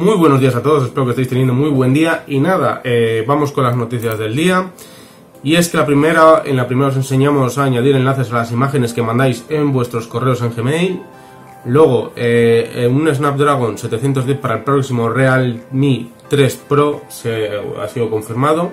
Muy buenos días a todos, espero que estéis teniendo muy buen día. Y nada, vamos con las noticias del día. Y es que en la primera os enseñamos a añadir enlaces a las imágenes que mandáis en vuestros correos en Gmail. Luego, un Snapdragon 710 para el próximo Realme 3 Pro ha sido confirmado.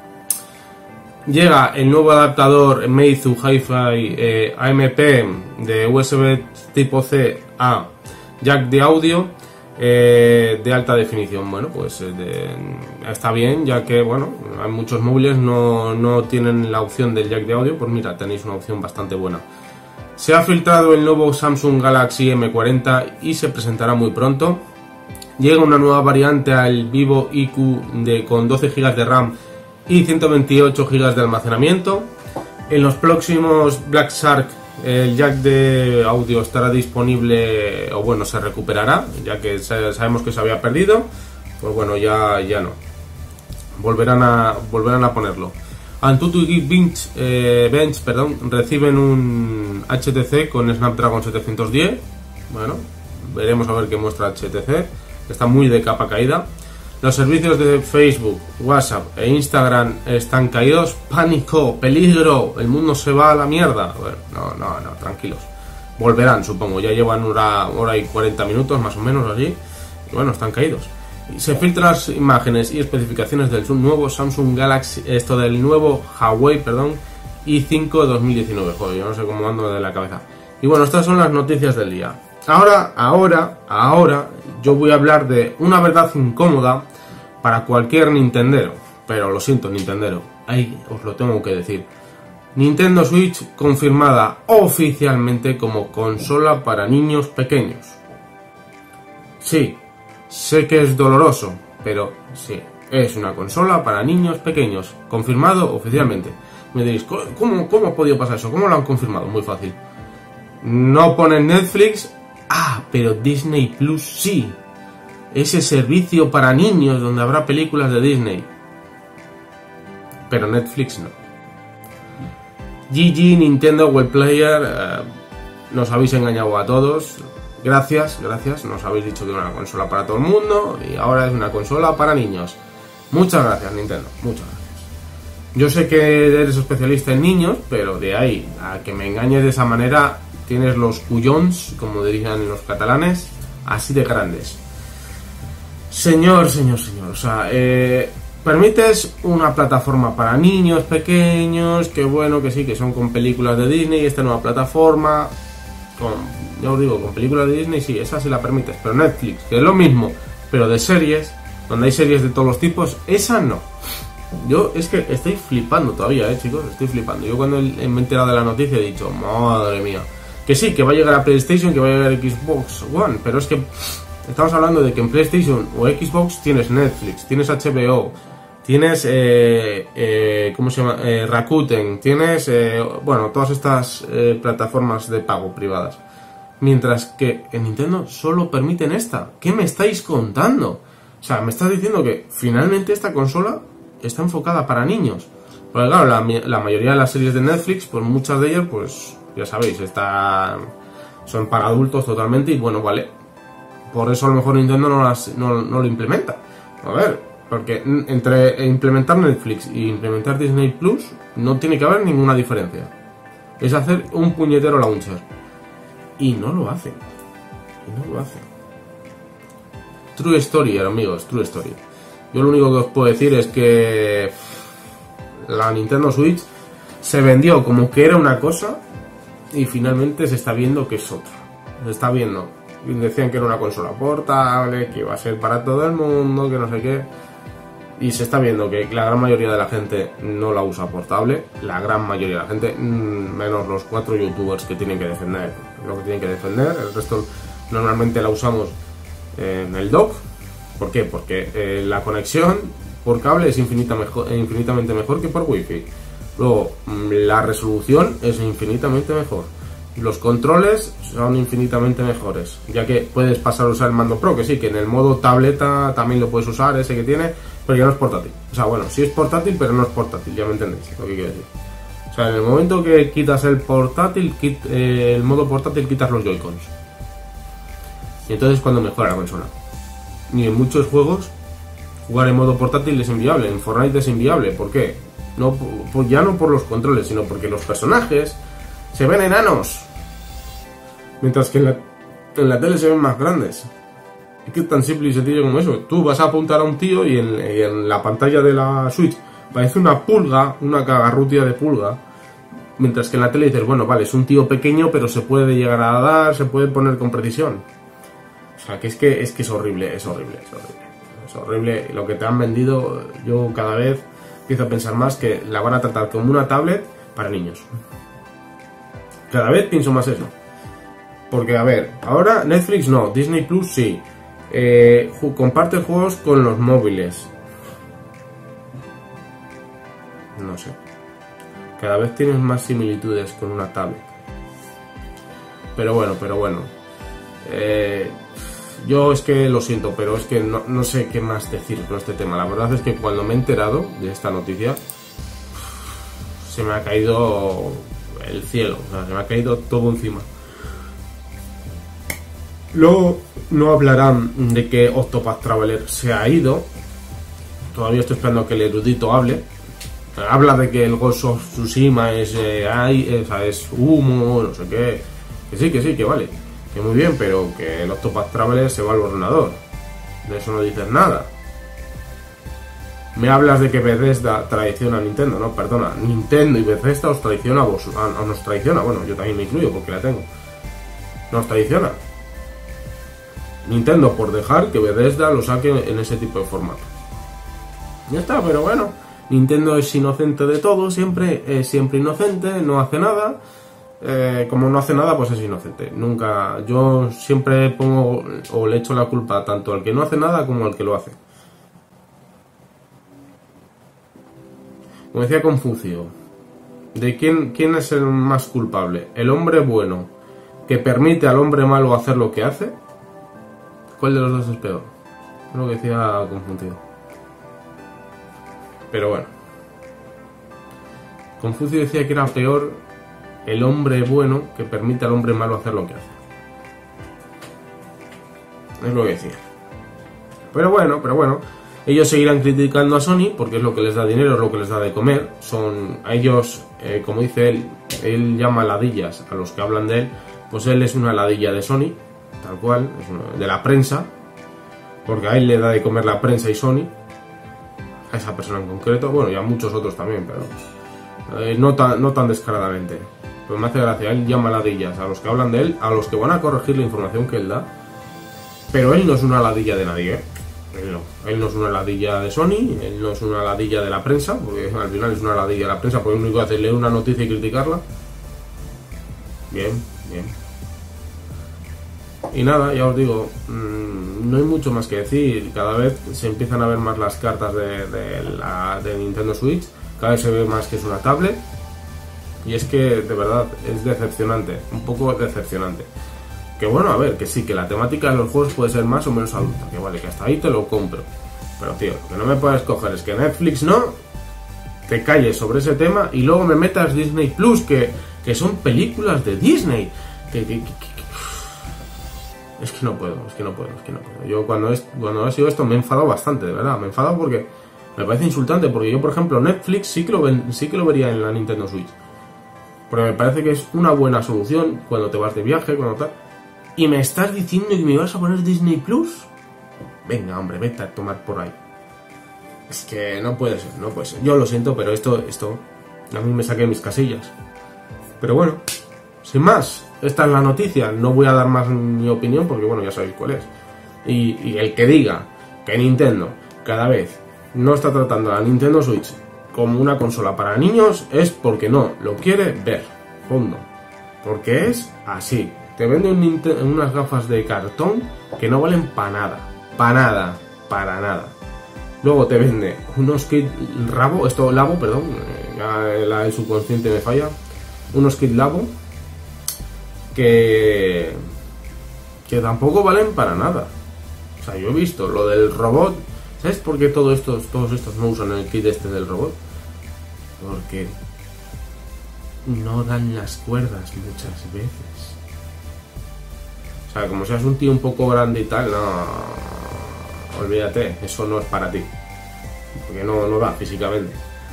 Llega el nuevo adaptador Meizu Hi-Fi AMP de USB tipo C a jack de audio de alta definición. Bueno, pues está bien, ya que bueno, hay muchos móviles no tienen la opción del jack de audio. Pues mira, tenéis una opción bastante buena. Se ha filtrado el nuevo Samsung Galaxy M40 y se presentará muy pronto. Llega una nueva variante al Vivo IQ con 12 GB de RAM y 128 GB de almacenamiento. En los próximos Black Shark el jack de audio estará disponible, o bueno, se recuperará, ya que sabemos que se había perdido. Pues bueno, ya no. Volverán a ponerlo. Antutu y Geekbench reciben un HTC con Snapdragon 710. Bueno, veremos a ver qué muestra HTC. Está muy de capa caída. Los servicios de Facebook, WhatsApp e Instagram están caídos. Pánico, peligro, el mundo se va a la mierda. Bueno, no, tranquilos. Volverán, supongo. Ya llevan una hora y 40 minutos más o menos allí. Y bueno, están caídos. Se filtran las imágenes y especificaciones del nuevo Samsung Galaxy, del nuevo Huawei, i5 2019. Joder, yo no sé cómo ando de la cabeza. Y bueno, estas son las noticias del día. Ahora, yo voy a hablar de una verdad incómoda para cualquier nintendero. Pero lo siento, nintendero, ahí os lo tengo que decir. Nintendo Switch confirmada oficialmente como consola para niños pequeños. Sí, sé que es doloroso, pero sí, es una consola para niños pequeños. Confirmado oficialmente. Me diréis, ¿cómo ha podido pasar eso? ¿Cómo lo han confirmado? Muy fácil. No ponen Netflix. Pero Disney Plus sí. Ese servicio para niños donde habrá películas de Disney. Pero Netflix no. GG, Nintendo Web Player, nos habéis engañado a todos. Gracias. Nos habéis dicho que era una consola para todo el mundo y ahora es una consola para niños. Muchas gracias, Nintendo. Muchas gracias. Yo sé que eres especialista en niños, pero de ahí a que me engañes de esa manera, tienes los cuyons, como dirían los catalanes, así de grandes. Señor, o sea, permites una plataforma para niños pequeños, que bueno, que sí, que son con películas de Disney, esta nueva plataforma, ya os digo, con películas de Disney, sí, esa sí la permites, pero Netflix, que es lo mismo, pero de series, donde hay series de todos los tipos, esa no. Yo es que estoy flipando todavía, chicos, estoy flipando. Yo cuando me he enterado de la noticia he dicho, madre mía. Que sí, que va a llegar a PlayStation, que va a llegar a Xbox One, pero es que estamos hablando de que en PlayStation o Xbox tienes Netflix, tienes HBO, tienes, ¿cómo se llama? Rakuten, tienes, bueno, todas estas plataformas de pago privadas. Mientras que en Nintendo solo permiten esta. ¿Qué me estáis contando? O sea, me estás diciendo que finalmente esta consola está enfocada para niños. Porque claro, la mayoría de las series de Netflix, pues muchas de ellas, pues ya sabéis, son para adultos totalmente y bueno, vale. Por eso a lo mejor Nintendo no lo implementa. A ver, porque entre implementar Netflix y implementar Disney Plus no tiene que haber ninguna diferencia. Es hacer un puñetero launcher. Y no lo hace. True story, amigos, true story. Yo lo único que os puedo decir es que la Nintendo Switch se vendió como que era una cosa y finalmente se está viendo que es otra. Se está viendo. Decían que era una consola portable, que iba a ser para todo el mundo, que no sé qué. Y se está viendo que la gran mayoría de la gente no la usa portable. La gran mayoría de la gente, menos los 4 youtubers que tienen que defender lo que tienen que defender. El resto normalmente la usamos en el dock. ¿Por qué? Porque la conexión por cable es infinitamente mejor que por wifi. Luego, la resolución es infinitamente mejor. Los controles son infinitamente mejores, ya que puedes pasar a usar el mando Pro, que sí, que en el modo tableta también lo puedes usar, ese que tiene, pero ya no es portátil. O sea, bueno, sí es portátil, pero no es portátil, ya me entendéis lo que quiero decir. O sea, en el momento que quitas el portátil, el modo portátil, quitas los Joy-Cons. Y entonces es cuando mejora la consola. ni en muchos juegos jugar en modo portátil es inviable. En Fortnite es inviable. ¿Por qué? No, pues ya no por los controles, sino porque los personajes se ven enanos, mientras que en la tele se ven más grandes. Es que es tan simple y sencillo como eso. Tú vas a apuntar a un tío y en la pantalla de la Switch parece una pulga, una cagarrutia de pulga, mientras que en la tele dices, bueno, vale, es un tío pequeño, pero se puede llegar a dar, se puede poner con precisión. O sea, que es horrible, es horrible, es horrible. Es horrible lo que te han vendido. Yo cada vez empiezo a pensar más que la van a tratar como una tablet para niños. Cada vez pienso más eso. Porque, a ver, ahora Netflix no, Disney Plus sí. Comparte juegos con los móviles. No sé. Cada vez tienes más similitudes con una tablet. Pero bueno. Yo es que lo siento, pero es que no sé qué más decir con este tema. La verdad es que cuando me he enterado de esta noticia, se me ha caído el cielo. O sea, se me ha caído todo encima. Luego no hablarán de que Octopath Traveler se ha ido. Todavía estoy esperando que el erudito hable. Habla de que el Ghost of Tsushima es humo, no sé qué. Que sí, que vale. Que muy bien, pero que el Octopath Traveler se va al ordenador. De eso no dices nada. Me hablas de que Bethesda traiciona a Nintendo. No, perdona. Nintendo y Bethesda os traiciona a vos. Nos traiciona. Bueno, yo también me incluyo porque la tengo. Nos traiciona. Nintendo por dejar que Bethesda lo saque en ese tipo de formato. Ya está, pero bueno. Nintendo es inocente de todo, siempre es siempre inocente, no hace nada. Como no hace nada, pues es inocente. Nunca, yo siempre pongo o le echo la culpa tanto al que no hace nada como al que lo hace. Como decía Confucio, ¿de quién es el más culpable? ¿El hombre bueno que permite al hombre malo hacer lo que hace? ¿Cuál de los dos es peor? Es lo que decía Confucio. Pero bueno, Confucio decía que era peor el hombre bueno que permite al hombre malo hacer lo que hace. Es lo que decía. Pero bueno, ellos seguirán criticando a Sony porque es lo que les da dinero, es lo que les da de comer. Son a ellos, como dice él llama ladillas a los que hablan de él, pues él es una ladilla de Sony, tal cual, es de la prensa, porque a él le da de comer la prensa y Sony. A esa persona en concreto, bueno, y a muchos otros también, pero no tan descaradamente. Pues me hace gracia, él llama ladillas a los que hablan de él, a los que van a corregir la información que él da, pero él no es una ladilla de nadie, ¿eh? Él no es una ladilla de Sony, él no es una ladilla de la prensa, porque al final es una ladilla de la prensa, porque lo único que hace es leer una noticia y criticarla. Bien. Y nada, ya os digo, no hay mucho más que decir. Cada vez se empiezan a ver más las cartas de Nintendo Switch. Cada vez se ve más que es una tablet. Y es que, de verdad, es decepcionante. Un poco decepcionante. Que bueno, a ver, que sí, que la temática de los juegos puede ser más o menos adulta. Que vale, que hasta ahí te lo compro. Pero tío, lo que no me puedes coger es que Netflix no te calles sobre ese tema y luego me metas Disney Plus, que son películas de Disney. Es que no puedo. Yo cuando ha sido esto me he enfadado bastante, de verdad. Me he enfadado porque me parece insultante. Porque yo, por ejemplo, Netflix sí que lo vería en la Nintendo Switch. Porque me parece que es una buena solución cuando te vas de viaje, cuando tal. ¿Y me estás diciendo que me vas a poner Disney Plus? Venga, hombre, vete a tomar por ahí. Es que no puede ser. Yo lo siento, pero esto a mí me saqué mis casillas. Pero bueno, sin más. Esta es la noticia, no voy a dar más mi opinión porque bueno, ya sabéis cuál es. Y el que diga que Nintendo cada vez no está tratando a la Nintendo Switch como una consola para niños es porque no lo quiere ver, punto. Porque es así. Te vende unas gafas de cartón que no valen para nada. Luego te vende unos kits Labo, perdón, ya el subconsciente me falla. Unos kits Labo que tampoco valen para nada. O sea, yo he visto lo del robot. ¿Sabes por qué todos estos no usan el kit este del robot? Porque no dan las cuerdas muchas veces. O sea, como seas un tío un poco grande y tal, no. olvídate, eso no es para ti, porque no da físicamente.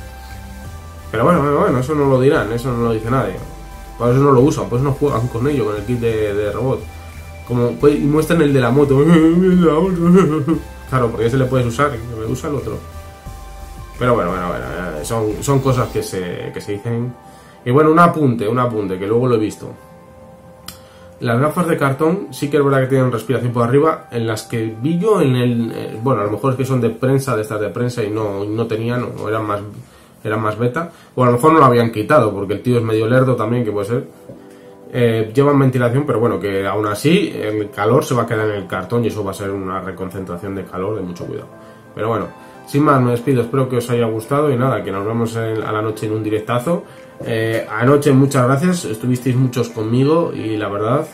Pero bueno, eso no lo dirán, eso no lo dice nadie. Por eso no lo usan, pues no juegan con ello, con el kit de robot. Como pues, y muestran el de la moto. Claro, porque ese le puedes usar, y usa el otro. Pero bueno, son cosas que se dicen. Y bueno, un apunte, que luego lo he visto. Las gafas de cartón sí que es verdad que tienen respiración por arriba, en las que vi yo en el... bueno, a lo mejor es que son de prensa, de estas de prensa, y no tenían, o eran más beta, o a lo mejor no lo habían quitado, porque el tío es medio lerdo también, que puede ser. Llevan ventilación, pero bueno, que aún así el calor se va a quedar en el cartón y eso va a ser una reconcentración de calor, de mucho cuidado. Pero bueno, sin más, me despido, espero que os haya gustado y nada, que nos vemos a la noche en un directazo. Anoche muchas gracias, estuvisteis muchos conmigo y la verdad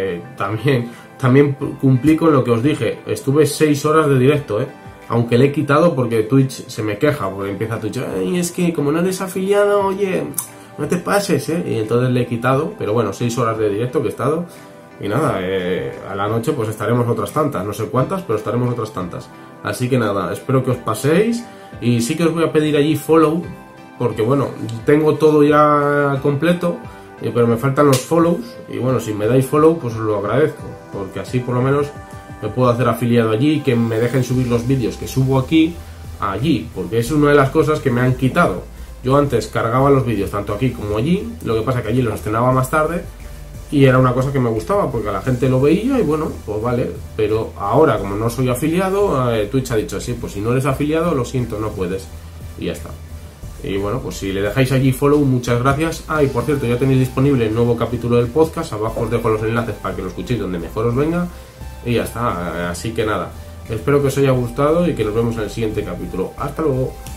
también cumplí con lo que os dije, estuve 6 horas de directo, aunque le he quitado porque Twitch se me queja, porque empieza Twitch, ay, es que como no eres afiliado, oye, no te pases, y entonces le he quitado, pero bueno, 6 horas de directo que he estado, y nada, a la noche pues estaremos otras tantas, no sé cuántas, pero estaremos otras tantas, así que nada, espero que os paséis, y sí que os voy a pedir allí follow, porque bueno, tengo todo ya completo, pero me faltan los follows, y bueno, si me dais follow, pues os lo agradezco, porque así por lo menos me puedo hacer afiliado allí, que me dejen subir los vídeos que subo aquí, allí, porque es una de las cosas que me han quitado. Yo antes cargaba los vídeos tanto aquí como allí, lo que pasa es que allí los estrenaba más tarde, y era una cosa que me gustaba, porque a la gente lo veía y bueno, pues vale, pero ahora como no soy afiliado, Twitch ha dicho así, pues si no eres afiliado, lo siento, no puedes, y ya está. Y bueno, pues si le dejáis allí follow, muchas gracias. Y por cierto, ya tenéis disponible el nuevo capítulo del podcast, abajo os dejo los enlaces para que lo escuchéis donde mejor os venga. Y ya está, así que nada, espero que os haya gustado y que nos vemos en el siguiente capítulo. Hasta luego.